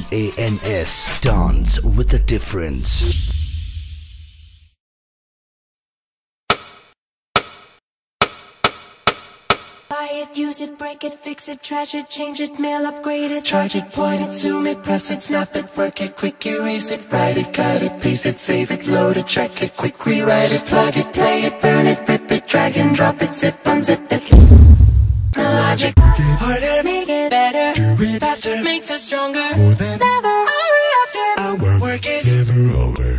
DANS, dance with a difference. Buy it, use it, break it, fix it, trash it, change it, mail, upgrade it, charge it, point it, zoom it, press it, snap it, work it, quick erase it, write it, cut it, paste it, save it, load it, track it, quick rewrite it, plug it, play it, burn it, rip it, drag and drop it, zip, unzip it. The logic, work it harder, make it better, do it faster, makes us stronger, more than ever, after our work is never over.